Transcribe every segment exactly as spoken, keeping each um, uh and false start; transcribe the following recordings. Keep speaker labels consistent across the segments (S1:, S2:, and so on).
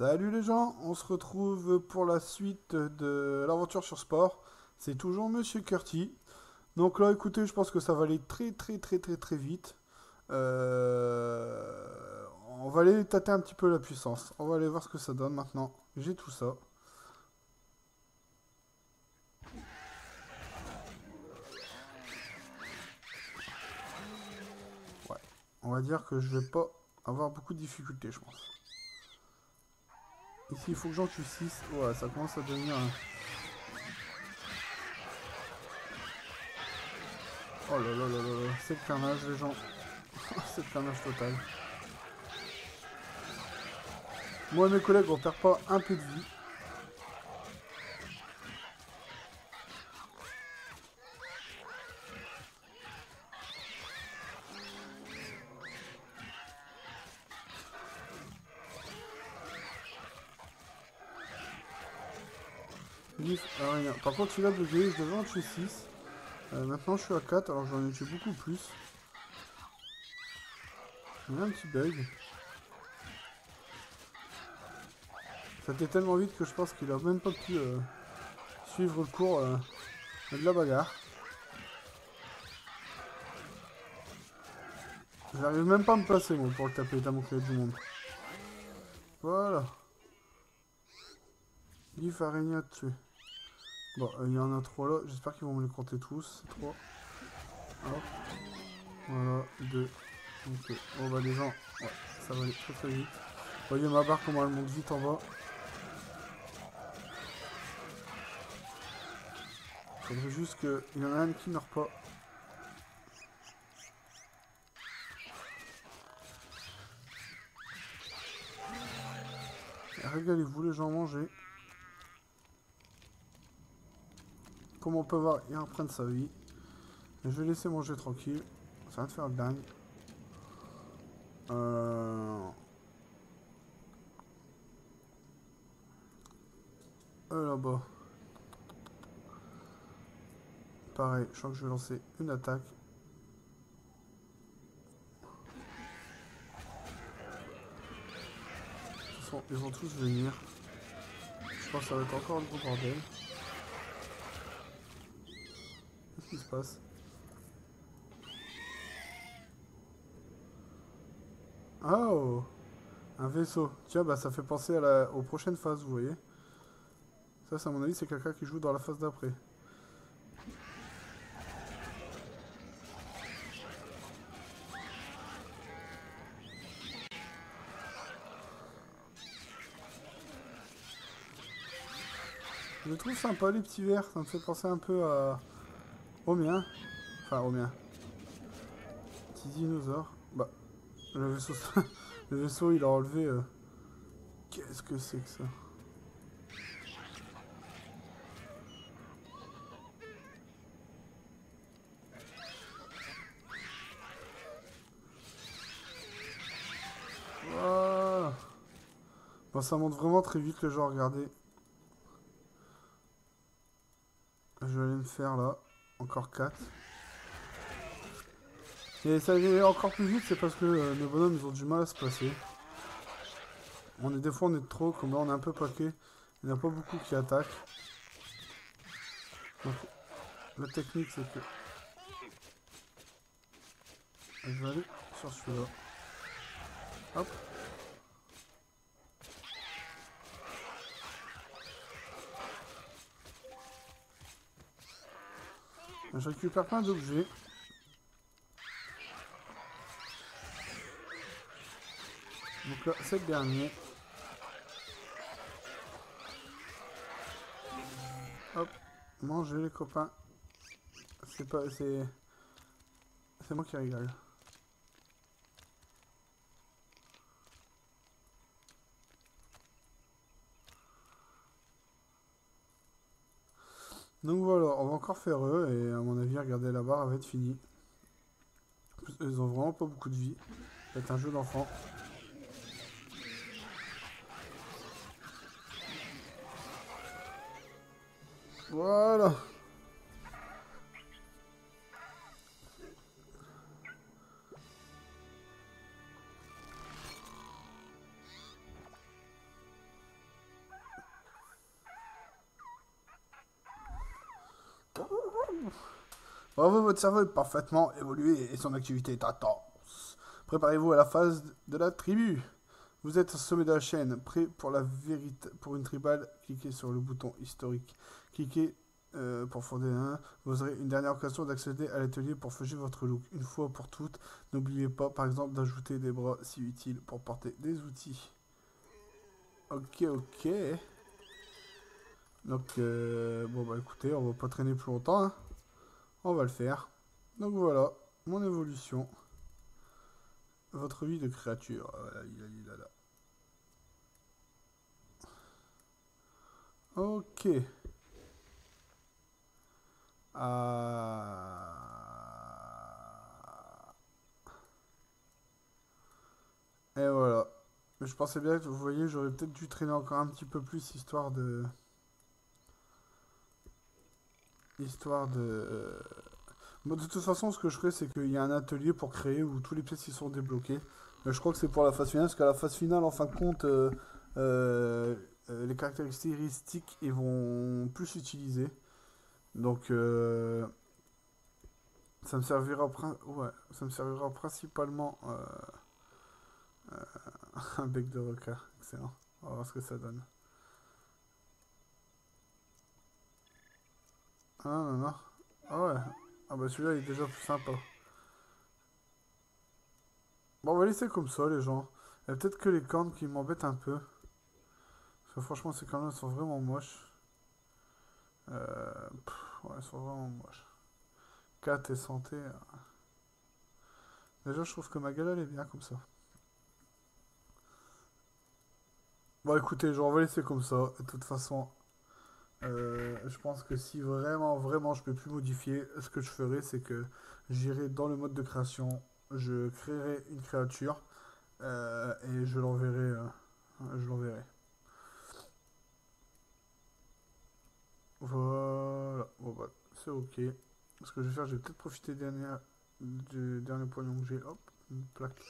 S1: Salut les gens, on se retrouve pour la suite de l'aventure sur sport. C'est toujours Monsieur Curti. Donc là, écoutez, je pense que ça va aller très très très très très vite. Euh, On va aller tâter un petit peu la puissance. On va aller voir ce que ça donne maintenant. J'ai tout ça. Ouais. On va dire que je vais pas avoir beaucoup de difficultés, je pense. Ici, il faut que j'en tue six. Ouais, ça commence à devenir un... Oh là là là là là. C'est le carnage, les gens. C'est le carnage total. Moi et mes collègues, on perd pas un peu de vie. Glyph, ah, rien. Par contre, il a bugué, je devais en tuer six. Euh, maintenant, je suis à quatre, alors j'en ai tué beaucoup plus. Il y a un petit bug. Ça était tellement vite que je pense qu'il a même pas pu euh, suivre le cours euh, de la bagarre. J'arrive même pas à me placer, moi, pour le taper, tellement qu'il y a du monde. Voilà. Glyph, araignée à tuer. Bon, euh, il y en a trois là. J'espère qu'ils vont me les compter tous. trois. Hop. Voilà, deux. Ok. Bon, bah, les gens, ouais, ça va aller très très vite. Vous voyez ma barre, comment elle monte vite en bas. Faudrait juste qu'il y en a un qui meurt pas. Régalez-vous les gens, mangez. Comme on peut voir, il reprend sa vie. Et je vais laisser manger tranquille. Ça va te faire le dingue. Euh... Eux là-bas. Pareil, je crois que je vais lancer une attaque. De toute façon, ils vont tous venir. Je pense que ça va être encore un gros bordel. Qu'est-ce qui se passe? Oh! Un vaisseau. Tiens, bah ça fait penser à la... aux prochaines phases, vous voyez. Ça, à mon avis, c'est quelqu'un qui joue dans la phase d'après. Je les trouve sympa, les petits verts. Ça me fait penser un peu à... au mien. Enfin, au mien. Petit dinosaure. Bah, le vaisseau, le vaisseau il a enlevé... euh, Qu'est-ce que c'est que ça? Voilà. Bon, ça monte vraiment très vite le genre, regardez. Je vais aller me faire là. Encore quatre. Et ça va encore plus vite, c'est parce que euh, nos bonhommes ils ont du mal à se placer. On est des fois on est de trop, comme là on est un peu paquet. Il n'y en a pas beaucoup qui attaquent. Donc la technique c'est que... Je vais aller sur celui-là. Hop. Je récupère plein d'objets. Donc là, c'est le dernier. Hop. Mangez les copains. C'est pas... C'est... C'est moi qui régale. Donc voilà, on va encore faire eux. Et à mon avis, regardez la barre, elle va être finie. Ils ont vraiment pas beaucoup de vie. Ça va être un jeu d'enfant. Voilà. Bravo, votre cerveau est parfaitement évolué et son activité est intense. Préparez-vous à la phase de la tribu. Vous êtes au sommet de la chaîne, prêt pour la vérité, pour une tribale. Cliquez sur le bouton historique. Cliquez euh, pour fonder un. Vous aurez une dernière occasion d'accéder à l'atelier pour forger votre look. Une fois pour toutes, n'oubliez pas, par exemple, d'ajouter des bras si utile pour porter des outils. Ok, ok. Donc, euh, bon bah écoutez, on va pas traîner plus longtemps. Hein. On va le faire. Donc voilà, mon évolution. Votre vie de créature. Voilà, il a, il a là. Ok. Ah. Et voilà. Je pensais bien que vous voyez, j'aurais peut-être dû traîner encore un petit peu plus histoire de. Histoire de. euh, Bon, de toute façon, ce que je ferai, c'est qu'il y a un atelier pour créer où tous les pièces y sont débloquées. Mais je crois que c'est pour la phase finale, parce qu'à la phase finale, en fin de compte, euh, euh, euh, les caractéristiques ils vont plus s'utiliser. Donc, euh, ça me servira, prin- ouais, ça me servira principalement euh, un bec de requin. Excellent. On va voir ce que ça donne. Ah non, non. Ah ouais. Ah bah celui-là, il est déjà plus sympa. Bon, on va laisser comme ça, les gens. Il y a peut-être que les cornes qui m'embêtent un peu. Parce que franchement, ces cornes-là sont vraiment moches. Euh, pff, ouais, elles sont vraiment moches. quatre et santé. euh. Déjà, je trouve que ma gale, elle est bien comme ça. Bon, écoutez, genre, on va laisser comme ça. De toute façon, euh, je pense que si vraiment, vraiment, je peux plus modifier, ce que je ferai, c'est que j'irai dans le mode de création. Je créerai une créature. euh, et je l'enverrai. euh, je l'enverrai. Voilà. Bon, bah, c'est ok. Ce que je vais faire, je vais peut-être profiter dernière, du dernier pognon que j'ai. Hop, une plaque.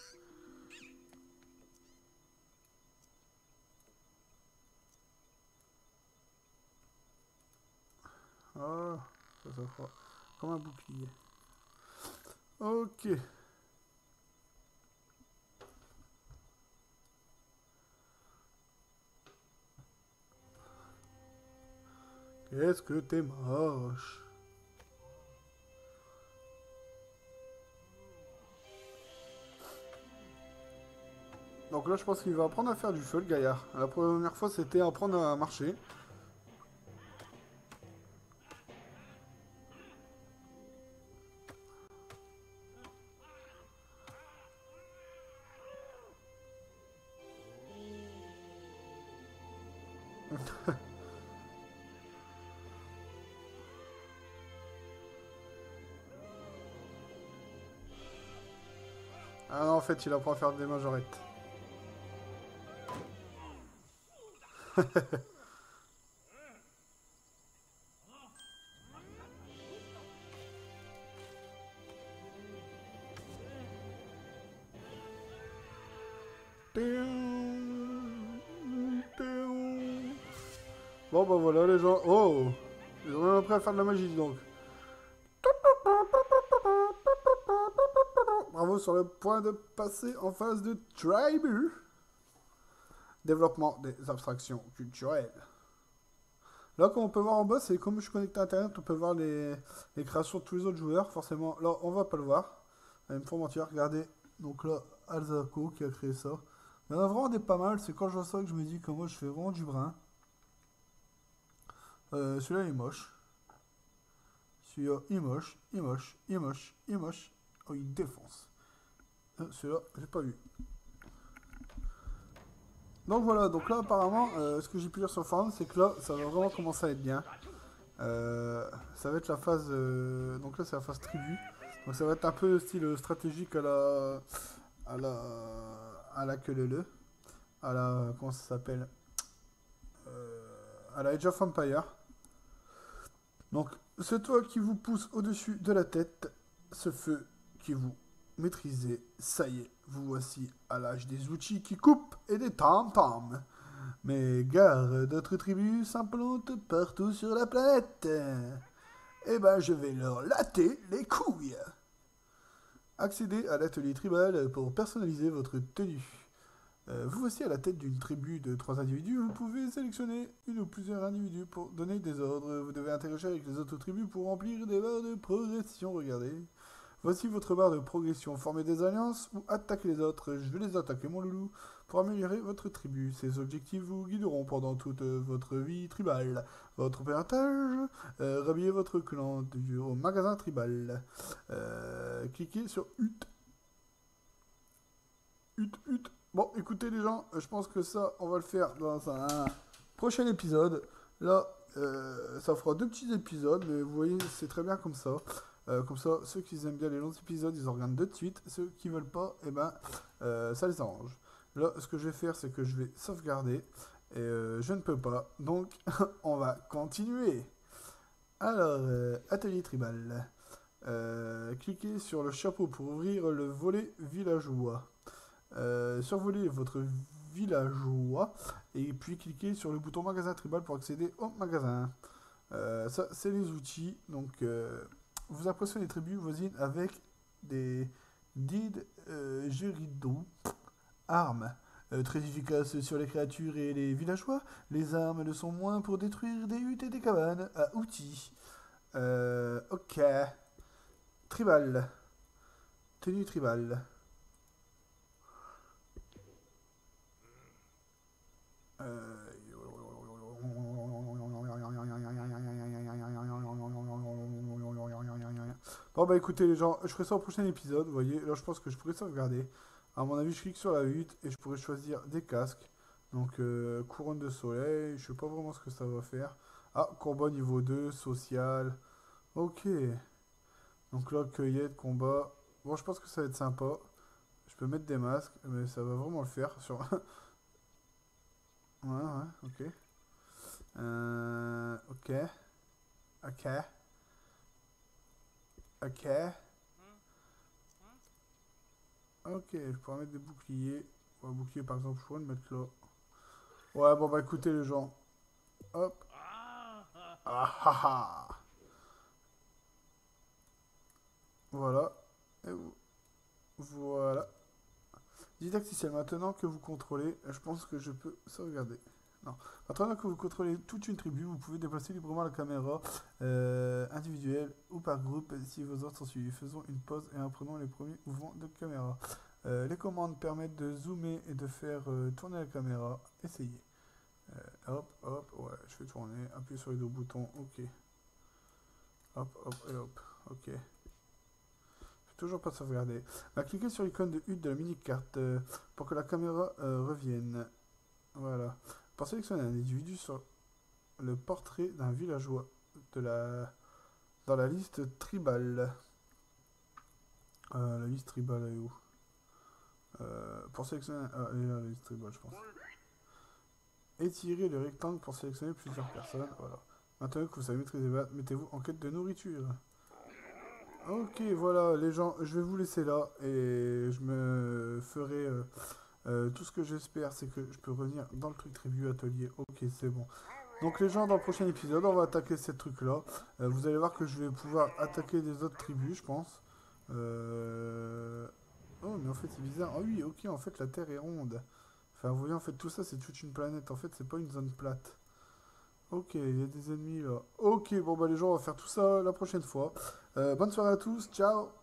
S1: Ah, ça, ça fera comme un bouclier. Ok. Qu'est-ce que t'es moche. Donc là, je pense qu'il va apprendre à faire du feu, le gaillard. La première fois, c'était apprendre à marcher. Ah non, en fait, il apprend à faire des majorettes. Bon, bah voilà, les gens. Oh! Ils ont même appris à faire de la magie, donc. Bravo sur le point de passer en phase de tribu. Développement des abstractions culturelles. Là, comme on peut voir en bas, c'est comme je suis connecté à Internet, on peut voir les, les créations de tous les autres joueurs. Forcément, là, on va pas le voir. Il me faut mentir, regardez. Donc là, Alzaco qui a créé ça. Il y en a vraiment des pas mal. C'est quand je vois ça que je me dis que moi, je fais vraiment du brin. Euh, celui-là, il est moche. Celui-là, il est moche, il est moche, il est moche, il est moche. Oh, il défonce. Euh, celui-là, j'ai pas vu. Donc voilà, donc là, apparemment, euh, ce que j'ai pu lire sur le forum, c'est que là, ça va vraiment commencer à être bien. Euh, ça va être la phase. euh, donc là, c'est la phase tribu. Donc ça va être un peu style stratégique à la. À la. À la queue leu. À la. Comment ça s'appelle euh, À la Age of Empire. Donc, c'est toi qui vous pousse au-dessus de la tête. Ce feu qui vous maîtrisez. Ça y est, vous voici à l'âge des outils qui coupent et des tam-tams. Mais gare, d'autres tribus s'implantent partout sur la planète. Eh ben, je vais leur latter les couilles. Accédez à l'atelier tribal pour personnaliser votre tenue. Euh, vous voici à la tête d'une tribu de trois individus. Vous pouvez sélectionner une ou plusieurs individus pour donner des ordres. Vous devez interagir avec les autres tribus pour remplir des barres de progression. Regardez. Voici votre barre de progression. Former des alliances ou attaquer les autres. Je vais les attaquer, mon loulou, pour améliorer votre tribu. Ces objectifs vous guideront pendant toute votre vie tribale. Votre parentage, euh, rhabiller votre clan du, au magasin tribal. Euh, cliquez sur H U T. H U T, H U T. Bon, écoutez les gens, je pense que ça, on va le faire dans un prochain épisode. Là, euh, ça fera deux petits épisodes, mais vous voyez, c'est très bien comme ça. Euh, comme ça, ceux qui aiment bien les longs épisodes, ils en regardent deux de suite. Ceux qui veulent pas, eh ben, euh, ça les arrange. Là, ce que je vais faire, c'est que je vais sauvegarder. Et euh, je ne peux pas. Donc, on va continuer. Alors, euh, atelier tribal. Euh, cliquez sur le chapeau pour ouvrir le volet villageois. Euh, survolez votre villageois et puis cliquez sur le bouton magasin tribal pour accéder au magasin. Euh, ça, c'est les outils. Donc, euh, vous impressionnez les tribus voisines avec des did euh, Geridou armes. Euh, très efficaces sur les créatures et les villageois. Les armes le sont moins pour détruire des huttes et des cabanes à outils. Euh, ok. Tribal. Tenue tribale. Bon bah écoutez les gens, je ferai ça au prochain épisode, vous voyez, là je pense que je pourrais sauvegarder. À mon avis je clique sur la hutte et je pourrais choisir des casques. Donc euh, couronne de soleil, je sais pas vraiment ce que ça va faire. Ah, combat niveau deux, social. Ok. Donc là, cueillette, combat. Bon, je pense que ça va être sympa. Je peux mettre des masques, mais ça va vraiment le faire sur... ouais, ouais, ok. Euh, ok. Ok. Ok. Ok, je pourrais mettre des boucliers. Ouais, bouclier par exemple, je pourrais le mettre là. Ouais, bon bah écoutez les gens. Hop. Ah ah ah. Voilà. Et vous. Voilà. Didacticiel, maintenant que vous contrôlez, je pense que je peux sauvegarder. Non. Maintenant que vous contrôlez toute une tribu, vous pouvez déplacer librement la caméra euh, individuelle ou par groupe si vos ordres sont suivis. Faisons une pause et apprenons les premiers mouvements de caméra. Euh, les commandes permettent de zoomer et de faire euh, tourner la caméra. Essayez. Euh, hop, hop, ouais, je fais tourner. Appuyez sur les deux boutons. Ok. Hop, hop et hop. Ok. Toujours pas sauvegarder. Bah, cliquez sur l'icône de hutte de la mini-carte euh, pour que la caméra euh, revienne. Voilà. Pour sélectionner un individu sur le portrait d'un villageois de la... dans la liste tribale. Euh, la liste tribale est où euh, Pour sélectionner... Ah, elle est là, la liste tribale, je pense. Étirez le rectangle pour sélectionner plusieurs personnes. Voilà. Maintenant que vous savez maîtriser, mettez-vous en quête de nourriture. Ok, voilà, les gens, je vais vous laisser là et je me ferai euh, euh, tout ce que j'espère, c'est que je peux revenir dans le truc tribu atelier. Ok, c'est bon. Donc les gens, dans le prochain épisode, on va attaquer ce truc-là. Euh, vous allez voir que je vais pouvoir attaquer des autres tribus, je pense. Euh... Oh, mais en fait, c'est bizarre. Ah oui, ok, en fait, la Terre est ronde. Enfin, vous voyez, en fait, tout ça, c'est toute une planète. En fait, c'est pas une zone plate. Ok, il y a des ennemis là. Ok, bon bah les gens, on va faire tout ça la prochaine fois. Euh, bonne soirée à tous, ciao.